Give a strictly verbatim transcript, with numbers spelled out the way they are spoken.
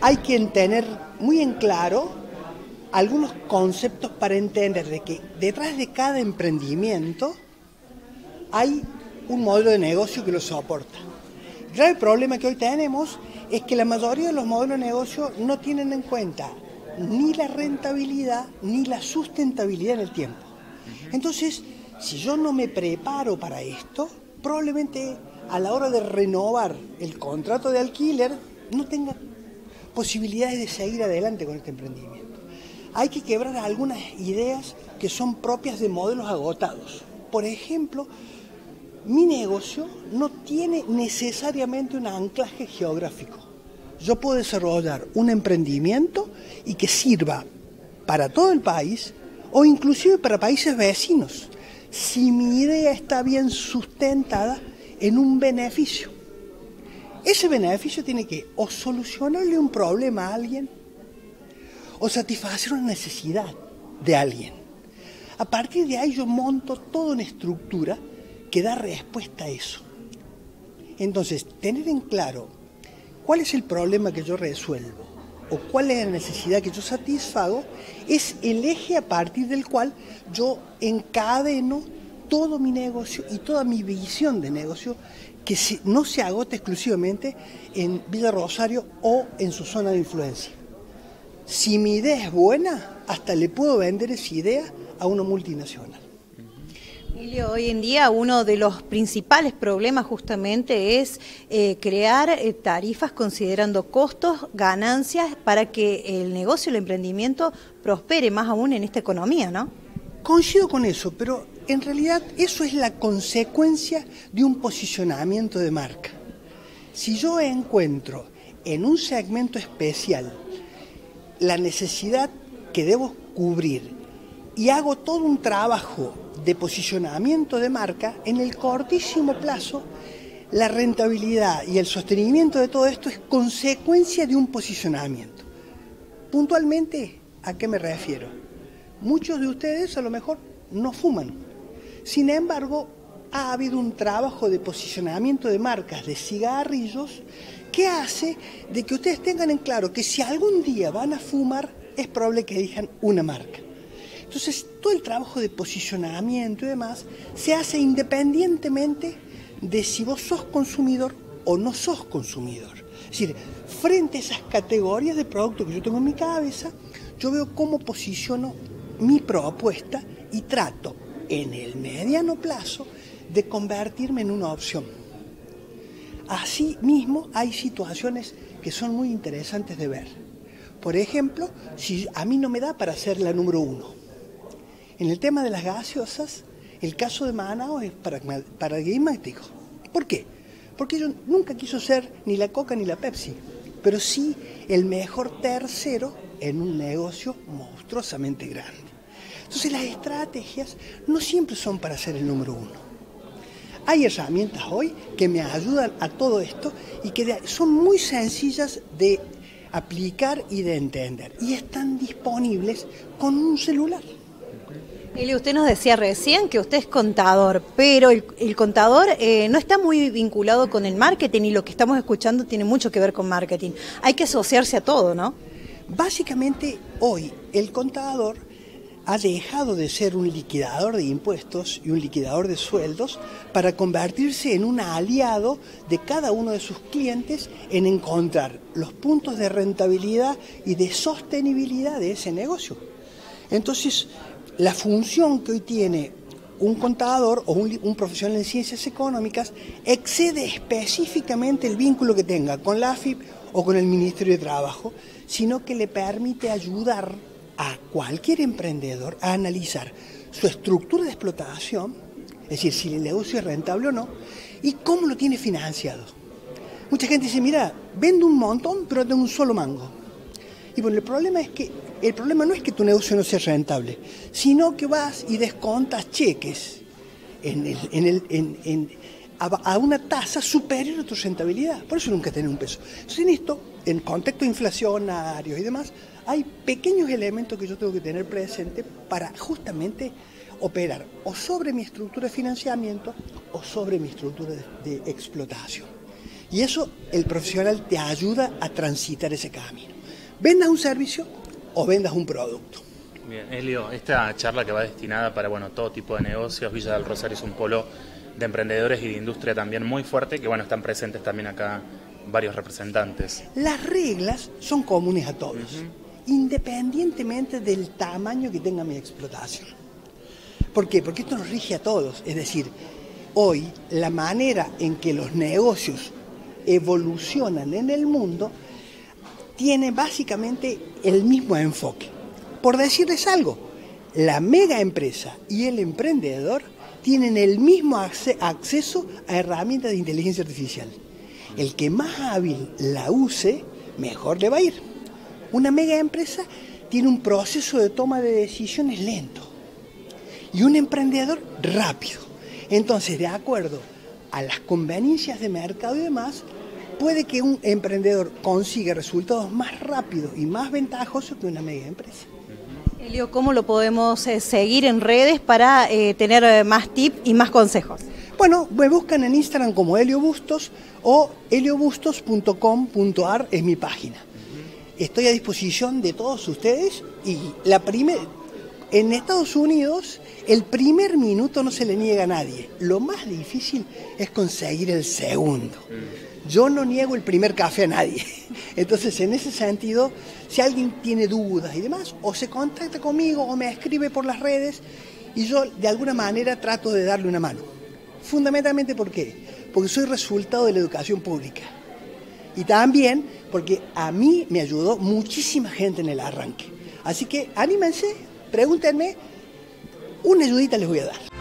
hay que tener muy en claro algunos conceptos para entender de que detrás de cada emprendimiento hay un modelo de negocio que lo soporta. El grave problema que hoy tenemos es que la mayoría de los modelos de negocio no tienen en cuenta ni la rentabilidad ni la sustentabilidad en el tiempo. Entonces, si yo no me preparo para esto, probablemente a la hora de renovar el contrato de alquiler no tenga posibilidades de seguir adelante con este emprendimiento. Hay que quebrar algunas ideas que son propias de modelos agotados. Por ejemplo, mi negocio no tiene necesariamente un anclaje geográfico. Yo puedo desarrollar un emprendimiento y que sirva para todo el país o inclusive para países vecinos, si mi idea está bien sustentada en un beneficio. Ese beneficio tiene que o solucionarle un problema a alguien o satisfacer una necesidad de alguien. A partir de ahí yo monto toda una estructura que da respuesta a eso. Entonces, tener en claro cuál es el problema que yo resuelvo o cuál es la necesidad que yo satisfago es el eje a partir del cual yo encadeno todo mi negocio y toda mi visión de negocio que no se agote exclusivamente en Villa Rosario o en su zona de influencia. Si mi idea es buena, hasta le puedo vender esa idea a una multinacional. Emilio, hoy en día uno de los principales problemas justamente es eh, crear eh, tarifas considerando costos, ganancias, para que el negocio, el emprendimiento prospere más aún en esta economía, ¿no? Coincido con eso, pero en realidad eso es la consecuencia de un posicionamiento de marca. Si yo encuentro en un segmento especial la necesidad que debo cubrir y hago todo un trabajo de posicionamiento de marca, en el cortísimo plazo la rentabilidad y el sostenimiento de todo esto es consecuencia de un posicionamiento. Puntualmente, ¿a qué me refiero? Muchos de ustedes a lo mejor no fuman. Sin embargo, ha habido un trabajo de posicionamiento de marcas de cigarrillos que hace de que ustedes tengan en claro que si algún día van a fumar, es probable que elijan una marca. Entonces, todo el trabajo de posicionamiento y demás se hace independientemente de si vos sos consumidor o no sos consumidor. Es decir, frente a esas categorías de productos que yo tengo en mi cabeza, yo veo cómo posiciono mi propuesta y trato en el mediano plazo de convertirme en una opción. Asimismo, hay situaciones que son muy interesantes de ver. Por ejemplo, si a mí no me da para ser la número uno. En el tema de las gaseosas, el caso de Manaos es paradigmático. ¿Por qué? Porque yo nunca quiso ser ni la Coca ni la Pepsi, pero sí el mejor tercero en un negocio monstruosamente grande. Entonces las estrategias no siempre son para ser el número uno. Hay herramientas hoy que me ayudan a todo esto y que son muy sencillas de aplicar y de entender. Y están disponibles con un celular. Emilio, usted nos decía recién que usted es contador, pero el, el contador eh, no está muy vinculado con el marketing y lo que estamos escuchando tiene mucho que ver con marketing. Hay que asociarse a todo, ¿no? Básicamente, hoy el contador ha dejado de ser un liquidador de impuestos y un liquidador de sueldos para convertirse en un aliado de cada uno de sus clientes en encontrar los puntos de rentabilidad y de sostenibilidad de ese negocio. Entonces, la función que hoy tiene un contador o un, un profesional en ciencias económicas excede específicamente el vínculo que tenga con la A F I P o con el Ministerio de Trabajo, sino que le permite ayudar a cualquier emprendedor a analizar su estructura de explotación, es decir, si el negocio es rentable o no, y cómo lo tiene financiado. Mucha gente dice, mira, vendo un montón, pero no tengo un solo mango. Y bueno, el problema es que el problema no es que tu negocio no sea rentable, sino que vas y descontas cheques en el, en el, en, en, a, a una tasa superior a tu rentabilidad. Por eso nunca tenés un peso. Entonces, en esto, en contexto inflacionario y demás, hay pequeños elementos que yo tengo que tener presente para justamente operar o sobre mi estructura de financiamiento o sobre mi estructura de, de explotación. Y eso el profesional te ayuda a transitar ese camino. vendas un servicio o vendas un producto. Bien, Elio, esta charla que va destinada para bueno todo tipo de negocios, Villa del Rosario es un polo de emprendedores y de industria también muy fuerte, que bueno, están presentes también acá varios representantes. Las reglas son comunes a todos, uh-huh. independientemente del tamaño que tenga mi explotación. ¿Por qué? Porque esto nos rige a todos, es decir, hoy la manera en que los negocios evolucionan en el mundo tiene básicamente el mismo enfoque. Por decirles algo, la mega empresa y el emprendedor tienen el mismo acceso a herramientas de inteligencia artificial. El que más hábil la use, mejor le va a ir. Una mega empresa tiene un proceso de toma de decisiones lento y un emprendedor rápido. Entonces, de acuerdo a las conveniencias de mercado y demás, puede que un emprendedor consiga resultados más rápidos y más ventajosos que una mega empresa. Elio, ¿cómo lo podemos eh, seguir en redes para eh, tener eh, más tips y más consejos? Bueno, me buscan en Instagram como Elio Bustos o elio bustos punto com punto a r es mi página. Estoy a disposición de todos ustedes y la primer, en Estados Unidos el primer minuto no se le niega a nadie. Lo más difícil es conseguir el segundo. Yo no niego el primer café a nadie. Entonces, en ese sentido, si alguien tiene dudas y demás, o se contacta conmigo o me escribe por las redes y yo de alguna manera trato de darle una mano. Fundamentalmente, ¿por qué? Porque soy resultado de la educación pública. Y también porque a mí me ayudó muchísima gente en el arranque. Así que anímense, pregúntenme, una ayudita les voy a dar.